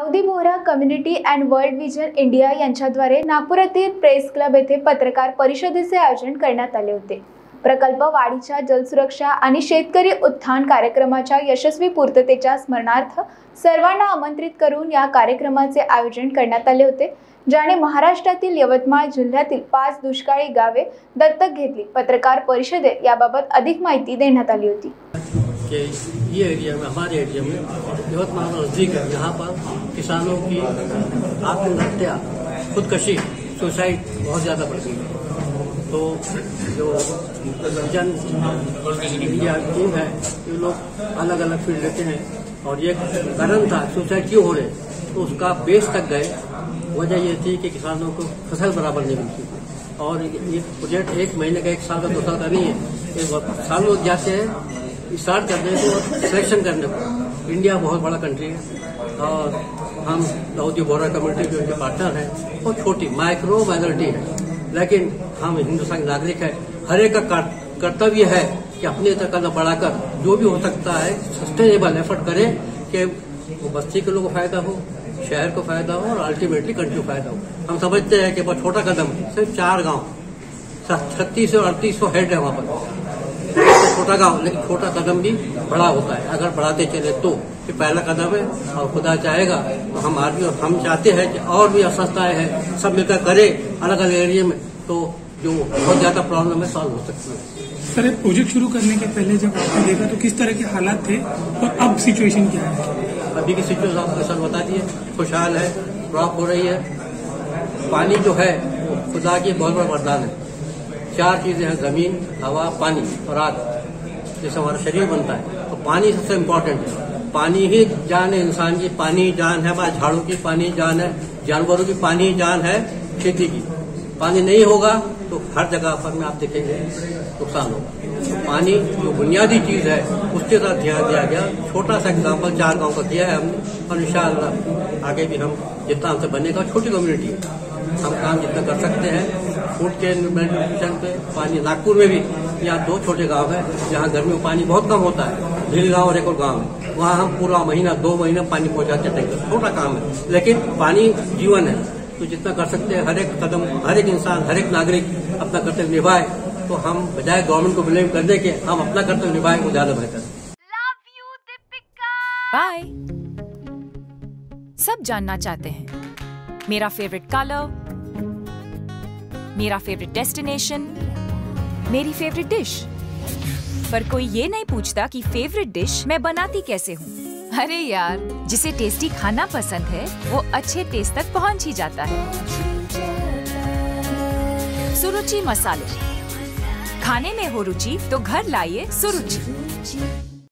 Dawoodi Bohra community and world vision India यांच्याद्वारे नागपुरातील press club येथे पत्रकार परिषदेचे आयोजन करण्यात आले होते। प्रकल्प वाढीच्या जलसुरक्षा आणि शेतकरी उत्थान कार्यक्रमाच्या यशस्वी पूर्ततेच्या स्मरणार्थ सर्वांना आमंत्रित करून या कार्यक्रमाचे आयोजन करण्यात आले होते, ज्याने महाराष्ट्रातील यवतमाळ जिल्ह्यातील 5 दुष्काळी गावे दत्तक घेतली। पत्रकार परिषदेत याबाबत अधिक माहिती देण्यात आली होती। कि ये एरिया में, हमारे एरिया में यवतमाल नजदीक है, यहाँ पर किसानों की आत्महत्या, खुदकशी, सुसाइड बहुत ज़्यादा बढ़ती है। तो जो जन इंडिया टीम है, ये लोग अलग अलग फील्ड लेते हैं और ये कारण था सुसाइड क्यों हो रहे, तो उसका बेस तक गए। वजह ये थी कि किसानों को फसल बराबर नहीं मिलती और ये प्रोजेक्ट 1 महीने का, 1 साल का, 2 साल का नहीं है, एक साल लोग जाते हैं स्टार्ट करने को और सिलेक्शन करने को। इंडिया बहुत बड़ा कंट्री है और हम दाऊदी बोहरा कम्युनिटी जो इनके पार्टनर हैं, बहुत छोटी माइक्रो माइनॉरिटी है, लेकिन हम हिंदुस्तान के नागरिक हैं। हर एक का कर्तव्य है कि अपने कदम बढ़ाकर जो भी हो सकता है सस्टेनेबल एफर्ट करें कि वो बस्ती के लोगों को फायदा हो, शहर को फायदा हो और अल्टीमेटली कंट्री को फायदा हो। हम समझते हैं कि बहुत छोटा कदम, सिर्फ 4 गांव, 3600 और 3800 हेड है वहां पर, छोटा गांव, लेकिन छोटा कदम भी बड़ा होता है अगर बढ़ाते चले तो। ये पहला कदम है और खुदा चाहेगा तो हम आदमी, हम चाहते हैं कि और भी संस्थाएं हैं, सब मिलकर करें अलग अलग एरिया में, तो जो बहुत ज्यादा प्रॉब्लम है सॉल्व हो सकती है। सर, प्रोजेक्ट शुरू करने के पहले जब आपने देखा तो किस तरह के हालात थे और अब सिचुएशन क्या है? अभी की सिचुएशन आपको सर बता दिए, खुशहाल है, क्रॉप हो रही है, पानी जो है वो खुदा की बहुत बड़ा वरदान है। 4 चीजें हैं, जमीन, हवा, पानी और आग, जैसे हमारा शरीर बनता है, तो पानी सबसे इम्पोर्टेंट है। पानी ही जान है, इंसान की पानी जान है, हमारे झाड़ों की पानी जान है, जानवरों की पानी जान है, खेती की। पानी नहीं होगा तो हर जगह पर में आप देखेंगे नुकसान होगा। तो पानी जो बुनियादी चीज है उसके साथ ध्यान दिया गया। छोटा सा एग्जाम्पल 4 गांव का दिया है हमने और इंशाअल्लाह आगे भी हम जितना हमसे बनेगा, छोटी कम्युनिटी है, हम काम जितना कर सकते हैं फूड के न्यूट्रिशन पे। पानी नागपुर में भी यहाँ 2 छोटे गांव है जहाँ गर्मी में पानी बहुत कम होता है, झील गांव और एक और गांव है, वहाँ हम पूरा महीना 2 महीना पानी पहुंचाते हैं। छोटा काम है लेकिन पानी जीवन है, तो जितना कर सकते हैं हर एक कदम, हर एक इंसान, हर एक नागरिक अपना कर्तव्य निभाए, तो हम बजाय गवर्नमेंट को ब्लेम करने के हम अपना कर्तव्य निभाएं, वो ज्यादा बेहतर है। बाय। सब जानना चाहते हैं मेरा फेवरेट कलर, मेरा फेवरेट डेस्टिनेशन, मेरी फेवरेट डिश, पर कोई ये नहीं पूछता कि फेवरेट डिश मैं बनाती कैसे हूँ। अरे यार, जिसे टेस्टी खाना पसंद है वो अच्छे टेस्ट तक पहुँच ही जाता है। सुरुचि मसाले, खाने में हो रुचि तो घर लाइए सुरुचि।